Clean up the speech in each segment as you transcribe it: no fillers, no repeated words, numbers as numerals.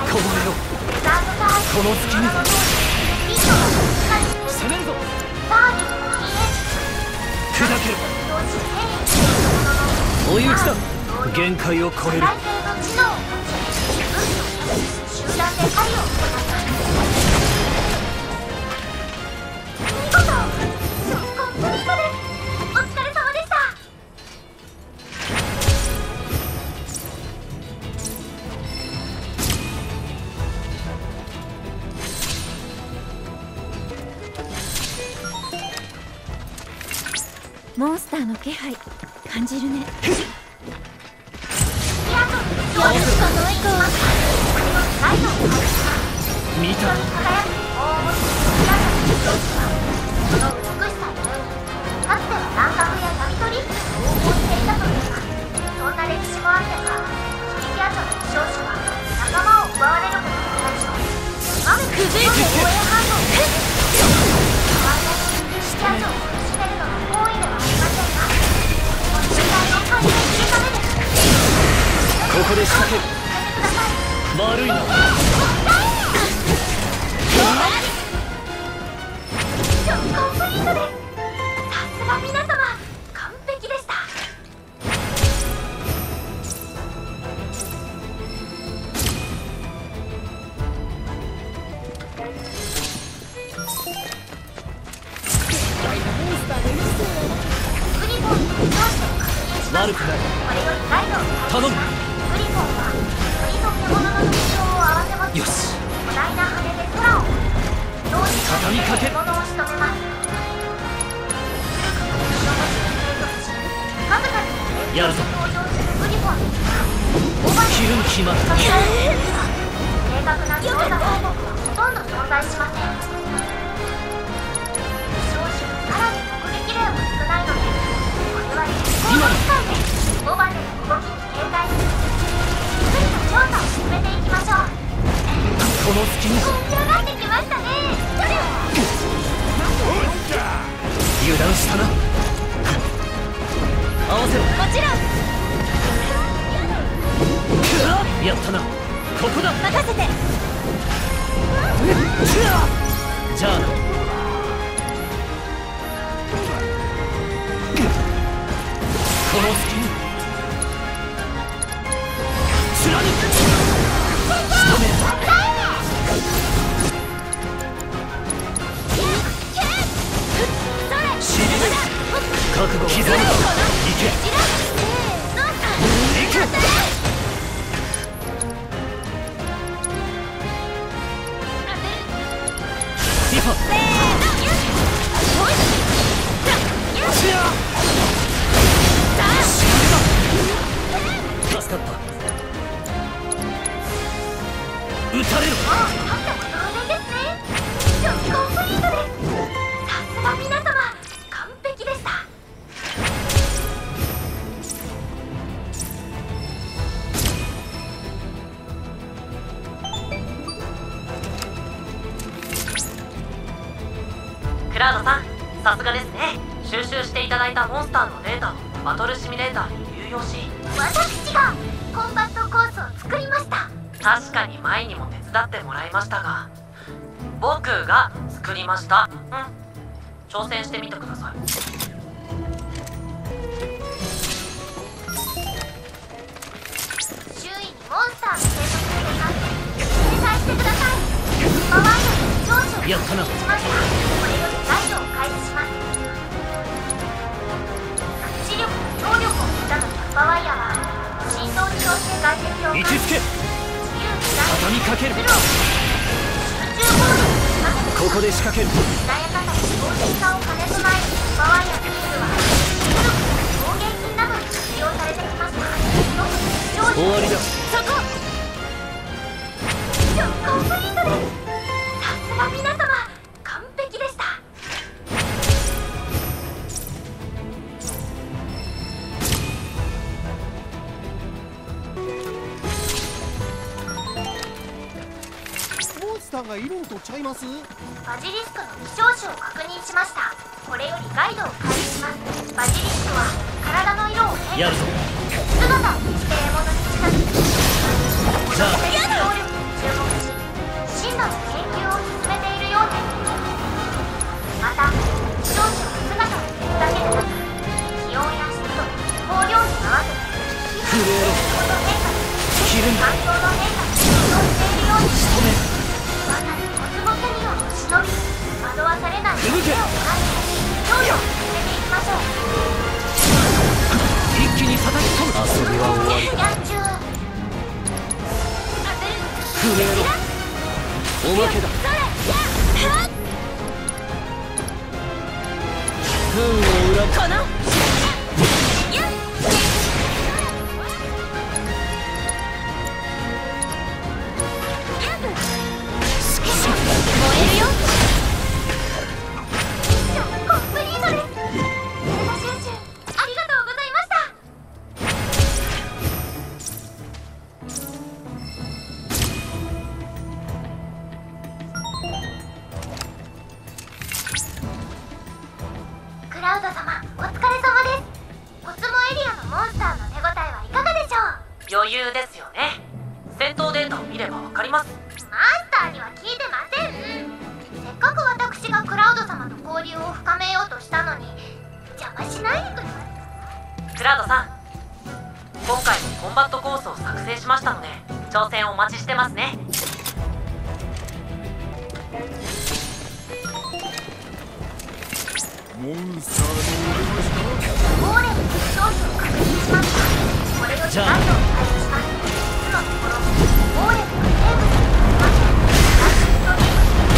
この野郎、この隙に攻めるぞ。砕ける。追い打ちだ。限界を超える。 モンスターの気配感じるね。 見た。ここで仕掛ける。悪いな。 コンプリートです。さすが皆様、完璧でした。グリフォンの長所を確認します。 悪くない。 これよりガイドを頼む。 グリフォンは鳥と獣の特徴を合わせます。 よし。 巨大な羽で空を同時畳みかける。 獣を仕留めます。 やるぞ。 登場するグリフォンですが、 切るに決まった。 正確な調査報告はほとんど存在しません。少々さらに目撃例も少ないので、我々実行の機会でモバでの動きに警戒し、じっくりと調査を進めていきましょう。 この隙に盛り上がってきましたね。 油断したな。合わせろ。 もちろん。 やったな。ここだ。 任せて。 じゃあな。この隙に貫く。仕留める。覚悟を刻む。いけ。いけ。ティファ。助かった。撃たれる。 当然ですね。コンプリートです。さすが皆様、完璧でした。 クラウドさん、さすがですね。収集していただいたモンスターのデータをバトルシミュレーターに流用し、 私がコンバットコースを作りました。 確かに前にも手伝ってもらいましたが、僕が作りました。挑戦してみてください。 周囲にモンスターが生息しています。警戒してください。パワーの長所をやったな。 しました。これよりガイドを開始します。視力と聴力を持たぬキャッパワイヤーは振動によって外敵を位置づけ。 自由に畳みかける。 集中モードにします。 ここで仕掛ける。 穏やかさと強靭さを兼ね備えるキャッパワイヤーのツールは視力や工芸品などに活用されてきました。特に終わりだ。 そこコンプリートです。さすが皆様、完璧でした。 モンスターがいるんとちゃいます？ バジリスクの希少種を確認しました。これよりガイドを開始します。バジリスクは体の色を変化やるぞ。 姿を消して獲物に近づく。 じゃあ能力に注目震えろ。切るんだ。 環境の変化に適応しているように仕留め。 まさにコスモセミオンを忍び惑わされない手向け手を感じ強度を進めていきましょう。 一気に叩き込む。遊びは終わりだ。 野中震えろ。おまけだ。運を裏かな。 クラウド様、お疲れ様です。コスモエリアのモンスターの手応えはいかがでしょう。 余裕ですよね。戦闘データを見ればわかります。 マスターには聞いてません。せっかく私がクラウド様と交流を深めようとしたのに邪魔しないでくれます。 クラウドさん、今回もコンバットコースを作成しましたので挑戦お待ちしてますね。 モンスターのゴーレムの装置を確認しました。これよりガイドを開始します。つのところゴーレムが生物になりません。ラストリ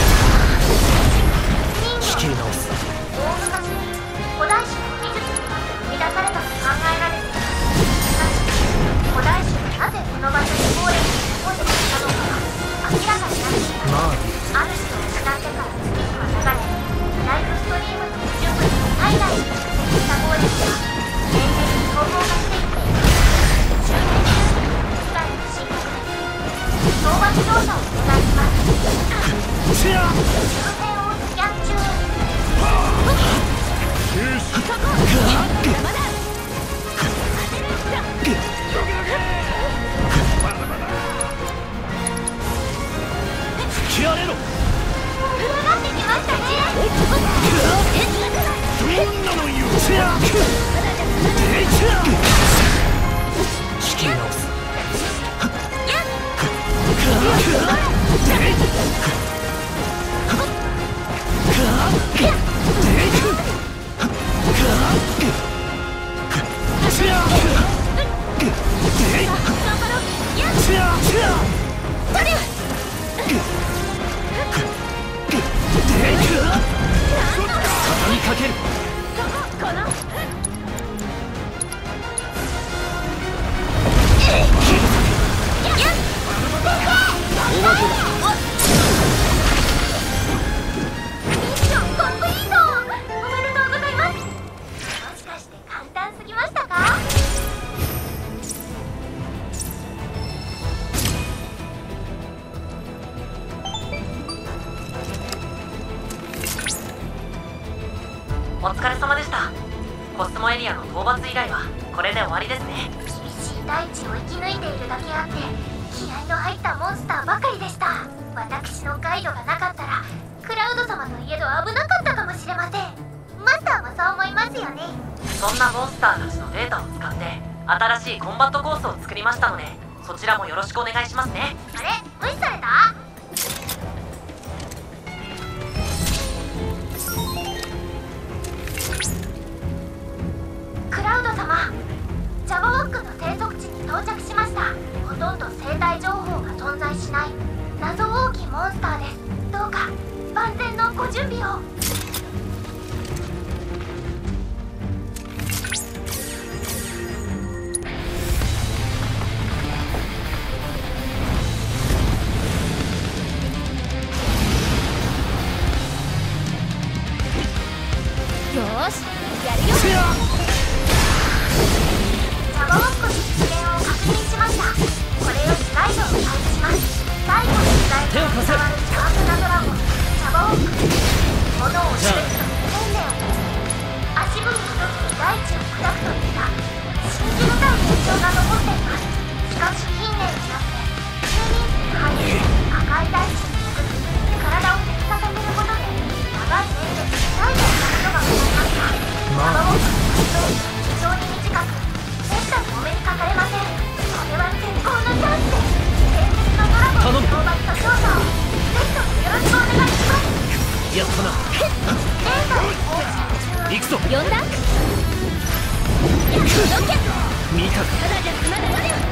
ーム人形仕切り直す。 大昔に古代種の技術によって生み出されたと考えられています。しかし古代種がなぜこの場所にゴーレムを残していたのかは明らかになっています。ある種を失ってから月日は流れ、ライフストリームの不純物を体内に蓄積したゴーレムが年々凶暴化していっています。周辺地域の被害が深刻です。討伐調査をお願いします。周辺をスキャン中。 吹き荒れろ。 上がってきましたね。 どんなのよ。仕切り直す。畳みかける。おまけだ。 ミッションコンプリート。おめでとうございます。もしかして簡単すぎましたか。 お疲れ様でした。コスモエリアの討伐依頼はこれで終わりですね。 厳しい大地を生き抜いているだけあって気合の入ったモンスターばかりでした。私のガイドがなかったらクラウド様の家と危なかったかもしれません。マスターもそう思いますよね。 そんなモンスターたちのデータを使って新しいコンバットコースを作りましたのでそちらもよろしくお願いしますね。 あれ、無視された。クラウド様、ジャバウォックの生息地に到着しました。ほとんど生態情報が存在しない謎大きいモンスターです。どうか万全のご準備を。 よーし、やるよ。 ジャバウォックの出現を確認しました。これよりガイドを開始します。最後の時代に伝わるシャープなドラゴンジャバウォック。物を知る人に天命を持ち足踏み一つに大地を砕くといった信じがたい現象が残っています。しかし近年になって住民数に入り赤い大地に潜り体を適させていることで長い年月鍛えていたことが分かりました。ジャバウォックの活動期は非常に短くめったにお目にかかれません。 ぞ。 呼んだ。やっどけ。 見たか。 ただじゃ済まぬので。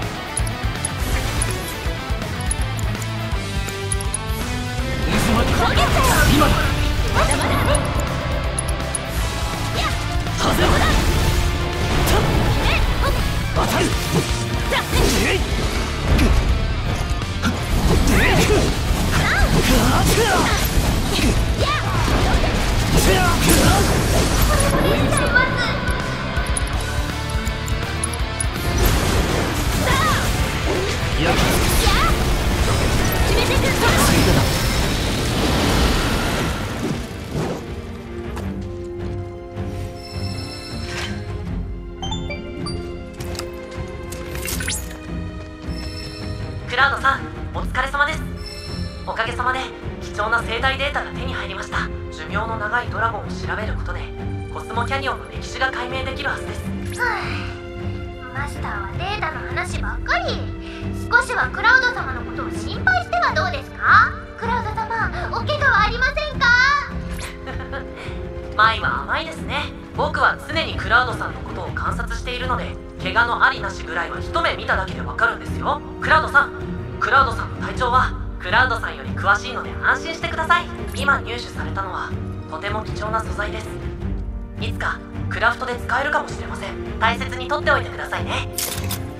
渦巻き焦げたよ。 今だ。 まだまだ。やっはぜだ。 当たる。えい決めてく。 クラウドさん、お疲れ様です。おかげさまで貴重な生態データが手に入りました。寿命の長いドラゴンを調べることでコスモキャニオンの歴史が解明できるはずです。 マスターはデータの話ばっかり。少しはクラウド様のことを心配してはどうですか。クラウド様、お怪我はありませんか。 舞は甘いですね。僕は常にクラウドさんのことを観察しているので、怪我のありなしぐらいは一目見ただけでわかるんですよ。クラウドさんの体調はクラウドさんより詳しいので安心してください。今入手されたのはとても貴重な素材です。いつかクラフトで使えるかもしれません。大切に取っておいてくださいね。